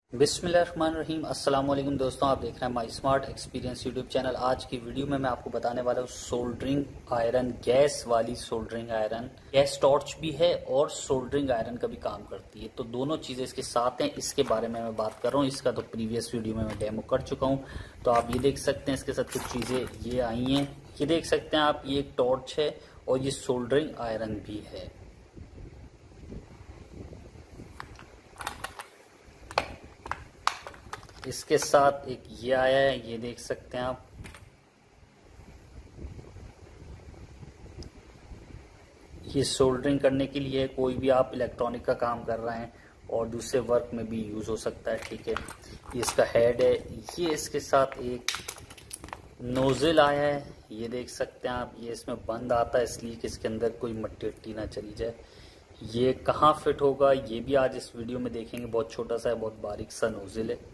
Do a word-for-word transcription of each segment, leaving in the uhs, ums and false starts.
बिस्मिल्लाहिर्रहमानिर्रहीम। अस्सलाम वालेकुम दोस्तों, आप देख रहे हैं my smart experience YouTube channel. आज की वीडियो में मैं आपको बताने वाला हूँ सोल्डरिंग आयरन, गैस वाली सोल्डरिंग आयरन। गैस टॉर्च भी है और सोल्डरिंग आयरन का भी काम करती है, तो दोनों चीज़ें इसके साथ हैं। इसके बारे में मैं बात कर रहा हूँ। इसका तो प्रीवियस वीडियो में मैं डेमो कर चुका हूँ, तो आप ये देख सकते हैं। इसके साथ कुछ चीज़ें ये आई हैं, ये देख सकते हैं आप। ये एक टॉर्च है और ये सोल्डरिंग आयरन भी है। इसके साथ एक ये आया है, ये देख सकते हैं आप। ये सोल्डरिंग करने के लिए, कोई भी आप इलेक्ट्रॉनिक का काम कर रहे हैं और दूसरे वर्क में भी यूज़ हो सकता है। ठीक है, ये इसका हेड है। ये इसके साथ एक नोजल आया है, ये देख सकते हैं आप। ये इसमें बंद आता है इसलिए कि इसके अंदर कोई मट्टी वट्टी ना चली जाए। ये कहाँ फिट होगा ये भी आज इस वीडियो में देखेंगे। बहुत छोटा सा है, बहुत बारीक सा नोजल है।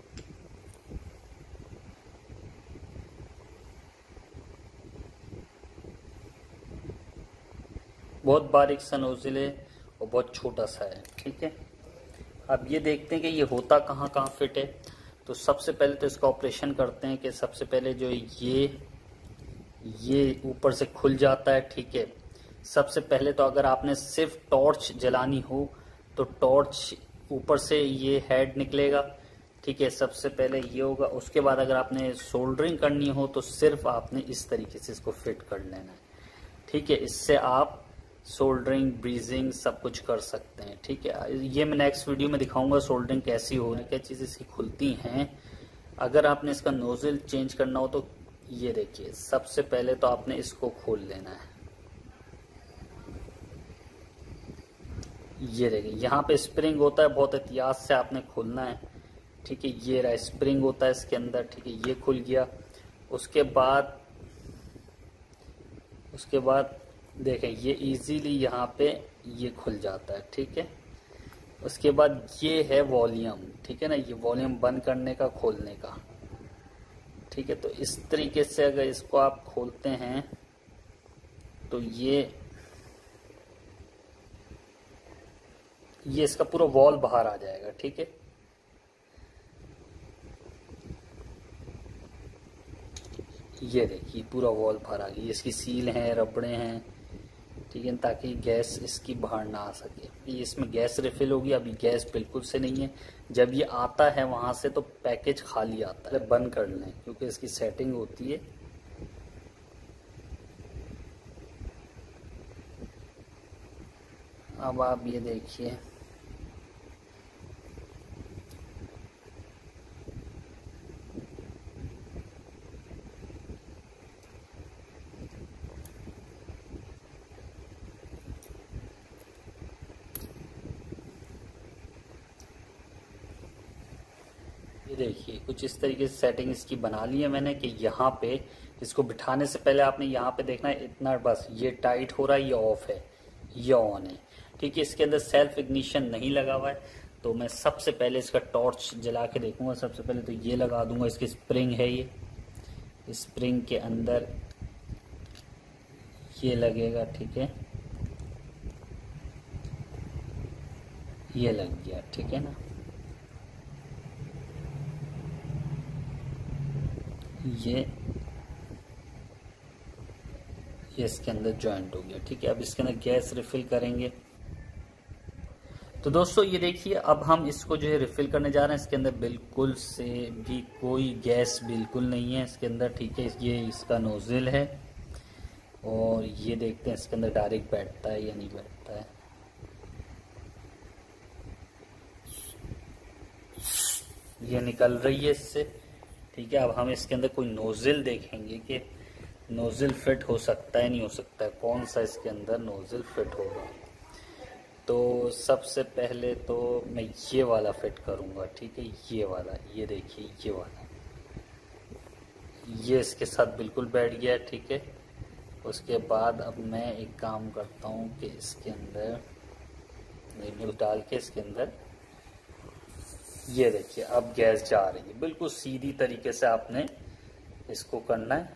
बहुत बारीक सा नोजल है और बहुत छोटा सा है। ठीक है, अब ये देखते हैं कि ये होता कहाँ कहाँ फिट है। तो सबसे पहले तो इसका ऑपरेशन करते हैं कि सबसे पहले जो ये ये ऊपर से खुल जाता है। ठीक है, सबसे पहले तो अगर आपने सिर्फ टॉर्च जलानी हो तो टॉर्च ऊपर से ये हेड निकलेगा। ठीक है, सबसे पहले ये होगा। उसके बाद अगर आपने सोल्डरिंग करनी हो तो सिर्फ आपने इस तरीके से इसको फिट कर लेना है। ठीक है, इससे आप सोल्डरिंग, ब्रीजिंग सब कुछ कर सकते हैं। ठीक है, ये मैं नेक्स्ट वीडियो में दिखाऊंगा सोल्डरिंग कैसी हो रही, क्या चीज़ें इसकी खुलती हैं। अगर आपने इसका नोजल चेंज करना हो तो ये देखिए, सबसे पहले तो आपने इसको खोल लेना है। ये देखिए, यहाँ पे स्प्रिंग होता है, बहुत एहतियात से आपने खोलना है। ठीक है, ये रहा स्प्रिंग होता है इसके अंदर। ठीक है, ये खुल गया। उसके बाद उसके बाद देखें, ये इजीली यहाँ पे ये खुल जाता है। ठीक है, उसके बाद ये है वॉल्यूम। ठीक है ना, ये वॉल्यूम बंद करने का, खोलने का। ठीक है, तो इस तरीके से अगर इसको आप खोलते हैं तो ये ये इसका पूरा वॉल बाहर आ जाएगा। ठीक है, ये देखिए पूरा वॉल बाहर आ गई। इसकी सील हैं, रबड़े हैं। ठीक है, ताकि गैस इसकी बाहर ना आ सके। ये इसमें गैस रिफिल होगी। अभी गैस बिल्कुल से नहीं है। जब ये आता है वहां से तो पैकेज खाली आता है। बंद कर लें क्योंकि इसकी सेटिंग होती है। अब आप ये देखिए, ये देखिए कुछ इस तरीके से सेटिंग इसकी बना ली है मैंने कि यहाँ पे इसको बिठाने से पहले आपने यहाँ पे देखना है इतना, बस ये टाइट हो रहा है, ये ऑफ है, ये ऑन है। ठीक है, इसके अंदर सेल्फ इग्निशन नहीं लगा हुआ है। तो मैं सबसे पहले इसका टॉर्च जला के देखूंगा। सबसे पहले तो ये लगा दूंगा। इसकी स्प्रिंग है, ये स्प्रिंग के अंदर ये लगेगा। ठीक है, ये लग गया। ठीक है ना, ये ये इसके अंदर जॉइंट हो गया। ठीक है, अब इसके अंदर गैस रिफिल करेंगे। तो दोस्तों ये देखिए, अब हम इसको जो है रिफिल करने जा रहे हैं। इसके अंदर बिल्कुल से भी कोई गैस बिल्कुल नहीं है इसके अंदर। ठीक है, ये इसका नोजल है और ये देखते हैं इसके अंदर डायरेक्ट बैठता है या नहीं बैठता है। ये निकल रही है इससे। ठीक है, अब हम इसके अंदर कोई नोजल देखेंगे कि नोजल फिट हो सकता है नहीं हो सकता है, कौन सा इसके अंदर नोजल फिट होगा। तो सबसे पहले तो मैं ये वाला फिट करूंगा। ठीक है, ये वाला, ये देखिए ये वाला, ये इसके साथ बिल्कुल बैठ गया। ठीक है, उसके बाद अब मैं एक काम करता हूँ कि इसके अंदर नींबू डाल के इसके अंदर ये देखिए, अब गैस जा रही है। बिल्कुल सीधी तरीके से आपने इसको करना है।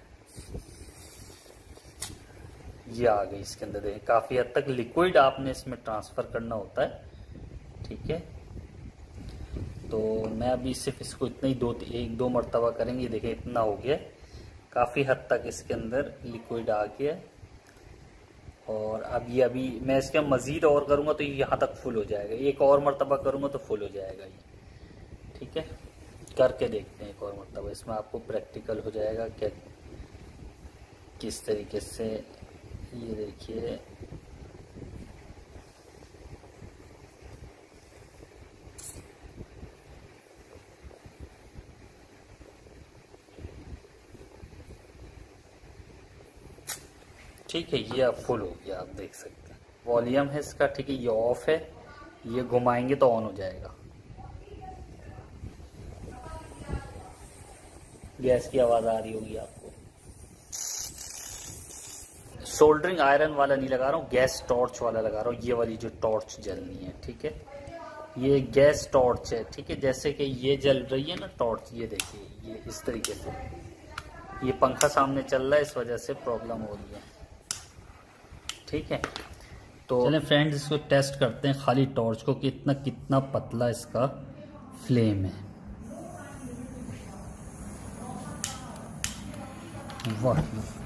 ये आ गई इसके अंदर। देखिए काफी हद तक लिक्विड आपने इसमें ट्रांसफर करना होता है। ठीक है, तो मैं अभी सिर्फ इसको इतना ही दो एक दो मरतबा करेंगे। देखिए इतना हो गया, काफ़ी हद तक इसके अंदर लिक्विड आ गया। और अब ये अभी मैं इसके मज़ीद और करूँगा तो ये यहाँ तक फुल हो जाएगा। एक और मरतबा करूँगा तो फुल हो जाएगा ये। ठीक है, करके देखते हैं एक और मरतबा, इसमें आपको प्रैक्टिकल हो जाएगा क्या किस तरीके से। ये देखिए ठीक है, ये अब फुल हो गया, आप देख सकते हैं। वॉल्यूम है इसका, ठीक है, ये ऑफ है, ये घुमाएंगे तो ऑन हो जाएगा। गैस की आवाज आ रही होगी आपको। सोल्डरिंग आयरन वाला नहीं लगा रहा हूँ, गैस टॉर्च वाला लगा रहा हूँ। ये वाली जो टॉर्च जलनी है, ठीक है, ये गैस टॉर्च है। ठीक है, जैसे कि ये जल रही है ना टॉर्च, ये देखिए ये इस तरीके से। ये पंखा सामने चल रहा है, इस वजह से प्रॉब्लम हो रही है। ठीक है, तो चलें फ्रेंड्स इसको टेस्ट करते हैं खाली टॉर्च को, कितना कितना पतला इसका फ्लेम है। वाह,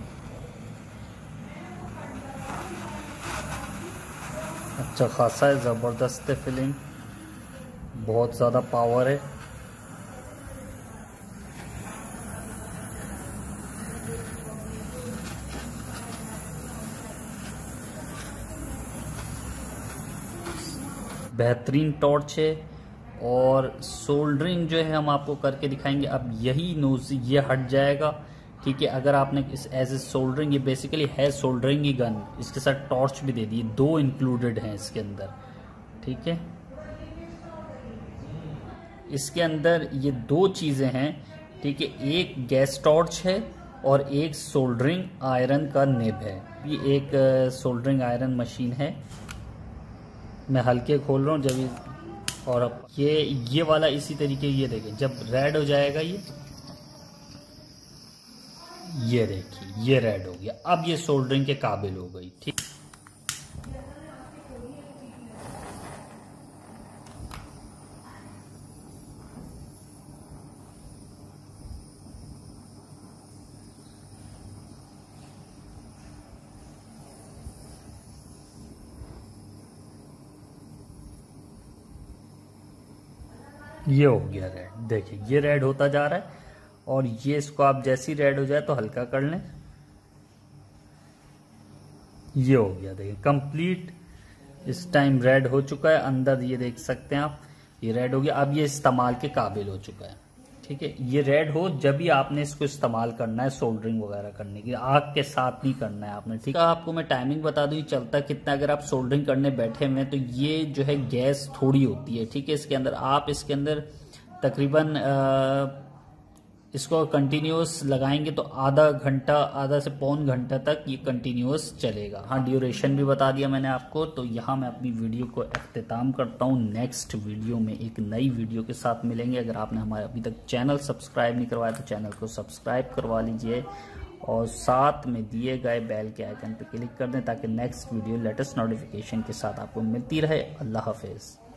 अच्छा खासा है, ज़बरदस्त है फ्लेम, बहुत ज़्यादा पावर है। बेहतरीन टॉर्च है। और सोल्डरिंग जो है हम आपको करके दिखाएंगे। अब यही नोज ये हट जाएगा, ठीक है। अगर आपने इस एज ए सोल्डरिंग, ये बेसिकली है सोल्डरिंग की गन, इसके साथ टॉर्च भी दे दी, दो इंक्लूडेड हैं इसके अंदर। ठीक है, इसके अंदर ये दो चीज़ें हैं, ठीक है, एक गैस टॉर्च है और एक सोल्डरिंग आयरन का निब है। ये एक सोल्डरिंग आयरन मशीन है, मैं हल्के खोल रहा हूँ जब ये, और अब ये ये वाला इसी तरीके, ये देखें जब रेड हो जाएगा ये ये देखिए ये रेड हो गया, अब ये सोल्डरिंग के काबिल हो गई। ठीक, ये हो गया रेड। देखिए ये रेड होता जा रहा है, और ये इसको आप जैसी रेड हो जाए तो हल्का कर लें। ये हो गया, देखिए कंप्लीट इस टाइम रेड हो चुका है अंदर, ये देख सकते हैं आप, ये रेड हो गया। अब ये इस्तेमाल के काबिल हो चुका है। ठीक है, ये रेड हो जब भी आपने इसको इस्तेमाल करना है सोल्डरिंग वगैरह करने की, आग के साथ नहीं करना है आपने। ठीक है, आपको मैं टाइमिंग बता दूं चलता कितना। अगर आप सोल्डरिंग करने बैठे हुए हैं तो ये जो है गैस थोड़ी होती है, ठीक है, इसके अंदर आप इसके अंदर तकरीबन आ, इसको कंटिन्यूस लगाएंगे तो आधा घंटा, आधा से पौन घंटा तक ये कंटिन्यूस चलेगा। हाँ, ड्यूरेशन भी बता दिया मैंने आपको। तो यहाँ मैं अपनी वीडियो को अख्तिताम करता हूँ। नेक्स्ट वीडियो में एक नई वीडियो के साथ मिलेंगे। अगर आपने हमारे अभी तक चैनल सब्सक्राइब नहीं करवाया तो चैनल को सब्सक्राइब करवा लीजिए, और साथ में दिए गए बेल के आइकन पर क्लिक कर दें ताकि नेक्स्ट वीडियो लेटेस्ट नोटिफिकेशन के साथ आपको मिलती रहे। अल्लाह हाफिज़।